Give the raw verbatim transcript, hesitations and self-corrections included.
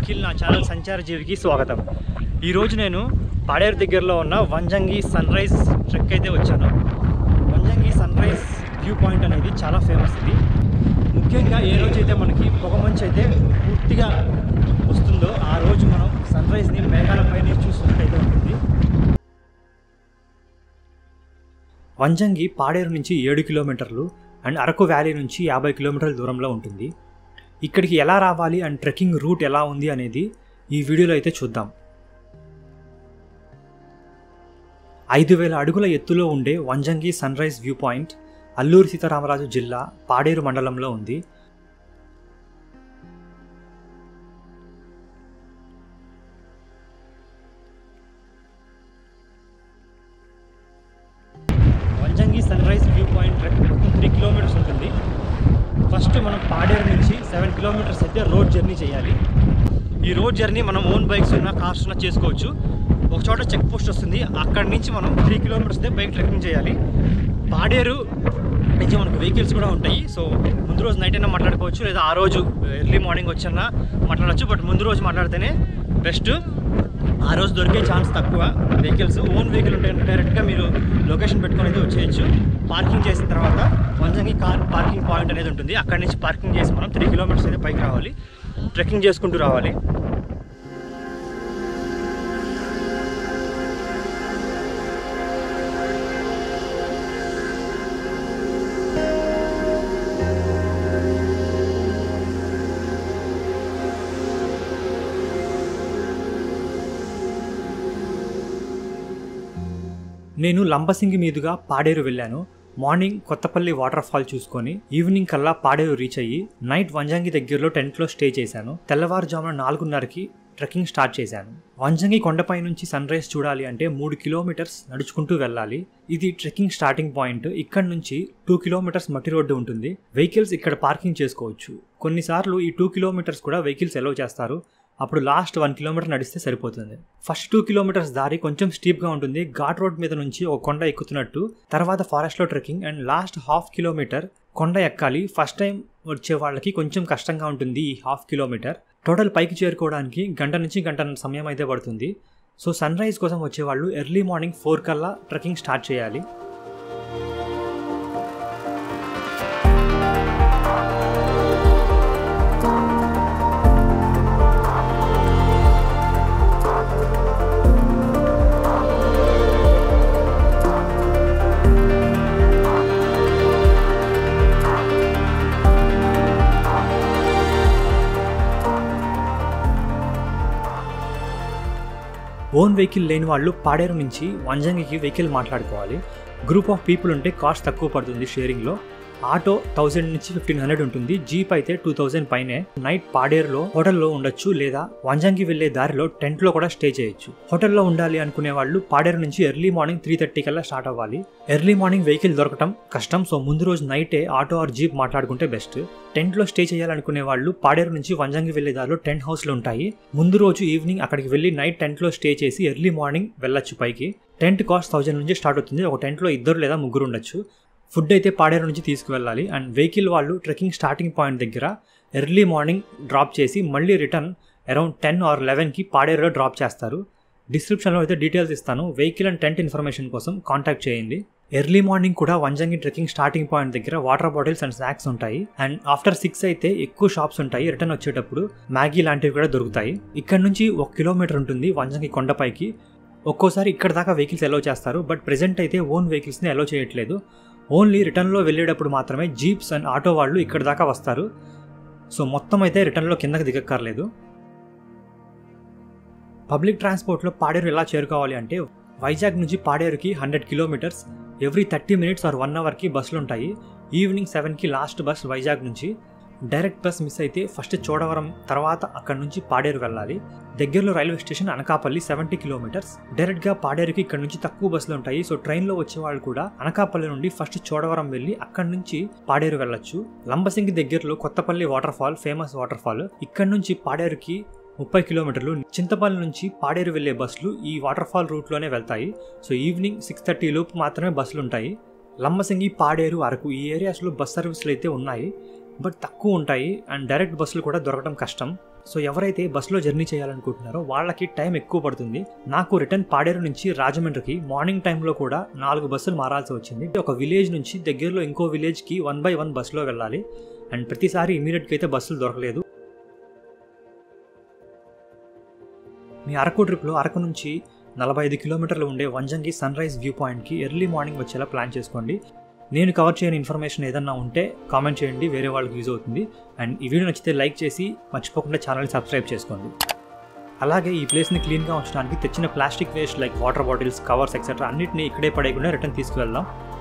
నిఖిల్ నా ఛానల్ సంచార జీవికి స్వాగతం. ఈరోజు నేను పాడేరు దగ్గరలో ఉన్న వంజంగి సన్ రైజ్ ట్రెక్ అయితే వచ్చాను. Vanjangi sun rise view point అనేది చాలా ఫేమస్. ఇది ముఖ్యంగా ఏ రోజైతే మనకి పొగమంచు అయితే పూర్తిగా వస్తుందో ఆ రోజు మనం సన్ రైజ్ని మేఘాలపై చూస్తున్నట్టయితే ఉంటుంది. వంజంగి పాడేరు నుంచి ఏడు కిలోమీటర్లు అండ్ అరకు వ్యాలీ నుంచి యాభై కిలోమీటర్ల దూరంలో ఉంటుంది. ఇక్కడికి ఎలా రావాలి అండ్ ట్రెక్కింగ్ రూట్ ఎలా ఉంది అనేది ఈ వీడియోలో అయితే చూద్దాం. ఐదు వేల అడుగుల ఎత్తులో ఉండే Vanjangi sun rise view point Alluri Sitaramaraju జిల్లా పాడేరు మండలంలో ఉంది. Vanjangi sun rise view point trek మొత్తం త్రీ కిలోమీటర్స్ ఉంటుంది. ఫస్ట్ మనం పాడేరు నుంచి సెవెన్ కిలోమీటర్స్ అయితే రోడ్ జర్నీ చేయాలి. ఈ రోడ్ జర్నీ మనం ఓన్ బైక్స్ ఉన్న కార్స్ ఉన్న చేసుకోవచ్చు. ఒక చోట చెక్ పోస్ట్ వస్తుంది, అక్కడి నుంచి మనం త్రీ కిలోమీటర్స్ అయితే బైక్ ట్రెక్కింగ్ చేయాలి. పాడేరు నుంచి మనకు వెహికల్స్ కూడా ఉంటాయి. సో ముందు రోజు నైట్ అయినా మాట్లాడుకోవచ్చు, లేదా ఆ రోజు ఎర్లీ మార్నింగ్ వచ్చినా మాట్లాడచ్చు. బట్ ముందు రోజు మాట్లాడితేనే బెస్ట్. ఆ రోజు దొరికే ఛాన్స్ తక్కువ. వెహికల్స్ ఓన్ వెహికల్ ఉంటే డైరెక్ట్గా మీరు లొకేషన్ పెట్టుకొని అయితే వచ్చేయచ్చు. పార్కింగ్ చేసిన తర్వాత వంజంగి కార్ పార్కింగ్ పాయింట్ అనేది ఉంటుంది. అక్కడి నుంచి పార్కింగ్ చేసి మనం త్రీ కిలోమీటర్స్ అయితే పైకి రావాలి, ట్రెక్కింగ్ చేసుకుంటూ రావాలి. నేను లంబసింగి మీదుగా పాడేరు వెళ్ళాను. మార్నింగ్ కొత్తపల్లి వాటర్ ఫాల్ చూసుకొని ఈవినింగ్ కల్లా పాడేరు రీచ్ అయ్యి నైట్ వంజంగి దగ్గరలో టెంట్లో స్టే చేశాను. తెల్లవారుజామున నాలుగున్నరకి ట్రెక్కింగ్ స్టార్ట్ చేశాను. వంజంగి కొండపై నుంచి సన్ రైజ్ చూడాలి అంటే మూడు కిలోమీటర్స్ నడుచుకుంటూ వెళ్ళాలి. ఇది ట్రెక్కింగ్ స్టార్టింగ్ పాయింట్. ఇక్కడ నుంచి టూ కిలోమీటర్స్ మట్టి రోడ్డు ఉంటుంది. వెహికల్స్ ఇక్కడ పార్కింగ్ చేసుకోవచ్చు. కొన్నిసార్లు ఈ టూ కిలోమీటర్స్ కూడా వెహికల్స్ అలౌ చేస్తారు. అప్పుడు లాస్ట్ వన్ కిలోమీటర్ నడిస్తే సరిపోతుంది. ఫస్ట్ టూ కిలోమీటర్స్ దారి కొంచెం స్టీప్గా ఉంటుంది. ఘాట్ రోడ్ మీద నుంచి ఒక కొండ ఎక్కుతున్నట్టు, తర్వాత ఫారెస్ట్లో trekking and last half kilometre కొండ ఎక్కాలి. ఫస్ట్ టైం వచ్చే వాళ్ళకి కొంచెం కష్టంగా ఉంటుంది ఈ హాఫ్ కిలోమీటర్. టోటల్ పైకి చేరుకోవడానికి గంట నుంచి గంట సమయం అయితే పడుతుంది. సో సన్ రైజ్ కోసం వచ్చేవాళ్ళు ఎర్లీ మార్నింగ్ ఫోర్ కల్లా ట్రెక్కింగ్ స్టార్ట్ చేయాలి. ఓన్ వెహికల్ లేని వాళ్ళు పాడేరు నుంచి వంజంగికి వెహికల్ మాట్లాడుకోవాలి. గ్రూప్ ఆఫ్ పీపుల్ ఉంటే కాస్ట్ తక్కువ పడుతుంది షేరింగ్లో. ఆటో థౌజండ్ నుంచి ఫిఫ్టీన్ హండ్రెడ్ ఉంటుంది. జీప్ అయితే టూ థౌజండ్ పైనే. నైట్ పాడేరులో హోటల్లో ఉండొచ్చు, లేదా వంజంగి వెళ్లే దారిలో టెంట్లో కూడా స్టే చేయొచ్చు. హోటల్లో ఉండాలి అనుకునే వాళ్ళు పాడేరు నుంచి ఎర్లీ మార్నింగ్ త్రీ థర్టీ కల్లా స్టార్ట్ అవ్వాలి. ఎర్లీ మార్నింగ్ వెహికల్ దొరకటం కష్టం. సో ముందు రోజు నైటే ఆటో ఆర్ జీప్ మాట్లాడుకుంటే బెస్ట్. టెంట్లో స్టే చేయాలనుకునే వాళ్ళు పాడేరు నుంచి వంజంగి వెళ్లే దారిలో టెంట్ హౌస్లు ఉంటాయి. ముందు రోజు ఈవినింగ్ అక్కడికి వెళ్ళి నైట్ టెంట్లో స్టే చేసి ఎర్లీ మార్నింగ్ వెళ్ళొచ్చు పైకి. టెంట్ కాస్ట్ థౌజండ్ నుంచి స్టార్ట్ అవుతుంది. ఒక టెంట్లో ఇద్దరు లేదా ముగ్గురు ఉండొచ్చు. ఫుడ్ అయితే పాడేరు నుంచి తీసుకువెళ్ళాలి. అండ్ వెహికల్ వాళ్ళు ట్రెక్కింగ్ స్టార్టింగ్ పాయింట్ దగ్గర ఎర్లీ మార్నింగ్ డ్రాప్ చేసి మళ్ళీ రిటర్న్ అరౌండ్ టెన్ ఆర్ లెవెన్కి పాడేరులో డ్రాప్ చేస్తారు. డిస్క్రిప్షన్లో అయితే డీటెయిల్స్ ఇస్తాను. వెహికల్ అండ్ టెంట్ ఇన్ఫర్మేషన్ కోసం కాంటాక్ట్ చేయండి. ఎర్లీ మార్నింగ్ కూడా వంజంగి ట్రెక్కింగ్ స్టార్టింగ్ పాయింట్ దగ్గర వాటర్ బాటిల్స్ అండ్ స్నాక్స్ ఉంటాయి. అండ్ ఆఫ్టర్ సిక్స్ అయితే ఎక్కువ షాప్స్ ఉంటాయి. రిటర్న్ వచ్చేటప్పుడు మ్యాగీ లాంటివి కూడా దొరుకుతాయి. ఇక్కడ నుంచి ఒక కిలోమీటర్ ఉంటుంది వంజంగి కొండపైకి. ఒక్కోసారి ఇక్కడ దాకా వెహికల్స్ అలౌ చేస్తారు, బట్ ప్రెజెంట్ అయితే ఓన్ వెహికల్స్ని అలౌ చేయట్లేదు. ఓన్లీ రిటర్న్లో వెళ్ళేటప్పుడు మాత్రమే జీప్స్ అండ్ ఆటో వాళ్ళు ఇక్కడ దాకా వస్తారు. సో మొత్తం అయితే రిటర్న్లో కిందకి దిగక్కర్లేదు. పబ్లిక్ ట్రాన్స్పోర్ట్లో పాడేరు ఎలా చేరుకోవాలి అంటే వైజాగ్ నుంచి పాడేరుకి hundred kilometres. Every thirty minutes or one అవర్కి బస్సులు ఉంటాయి. ఈవినింగ్ సెవెన్కి లాస్ట్ బస్ వైజాగ్ నుంచి. డైరెక్ట్ బస్ మిస్ అయితే ఫస్ట్ చోడవరం, తర్వాత అక్కడ నుంచి పాడేరు వెళ్ళాలి. దగ్గరలో railway station Anakapalli seventy kilometres. డైరెక్ట్గా పాడేరుకి ఇక్కడ నుంచి తక్కువ బస్సులు ఉంటాయి. సో ట్రైన్లో వచ్చే వాళ్ళు కూడా అనకాపల్లి నుండి ఫస్ట్ చోడవరం వెళ్ళి అక్కడ నుంచి పాడేరు వెళ్ళొచ్చు. లంబసింగి దగ్గరలో Kothapalli water fall famous water fall. ఇక్కడ నుంచి పాడేరుకి ముప్పై కిలోమీటర్లు. చింతపల్లి నుంచి పాడేరు వెళ్లే బస్సులు ఈ వాటర్ ఫాల్ రూట్లోనే వెళ్తాయి. సో ఈవినింగ్ సిక్స్ థర్టీ లోపు మాత్రమే బస్సులు ఉంటాయి. లంబసింగి, పాడేరు, అరకు ఈ ఏరియాస్లో బస్ సర్వీసులు అయితే ఉన్నాయి, బట్ తక్కువ ఉంటాయి. అండ్ డైరెక్ట్ బస్సులు కూడా దొరకడం కష్టం. సో ఎవరైతే బస్సులో జర్నీ చేయాలనుకుంటున్నారో వాళ్ళకి టైం ఎక్కువ పడుతుంది. నాకు రిటర్న్ పాడేరు నుంచి రాజమండ్రికి మార్నింగ్ టైంలో కూడా నాలుగు బస్సులు మారాల్సి వచ్చింది. ఒక విలేజ్ నుంచి దగ్గరలో ఇంకో విలేజ్కి వన్ బై వన్ బస్సులో వెళ్ళాలి. అండ్ ప్రతిసారి ఇమీడియట్గా అయితే బస్సులు దొరకలేదు. మీ అరకు ట్రిప్లో అరకు నుంచి నలభై ఐదు కిలోమీటర్లు ఉండే వంజంగి సన్ రైజ్ వ్యూ పాయింట్కి ఎర్లీ మార్నింగ్ వచ్చేలా ప్లాన్ చేసుకోండి. నేను కవర్ చేయని ఇన్ఫర్మేషన్ ఏదన్నా ఉంటే కామెంట్ చేయండి, వేరే వాళ్ళకి యూజ్ అవుతుంది. అండ్ ఈ వీడియో నచ్చితే లైక్ చేసి మర్చిపోకుండా ఛానల్ని సబ్స్క్రైబ్ చేసుకోండి. అలాగే ఈ ప్లేస్ని క్లీన్గా ఉంచడానికి తెచ్చిన plastic waste like water bottles, covers etcetera అన్నింటినీ ఇక్కడే పడేయకుండా రిటర్న్ తీసుకువెళ్దాం.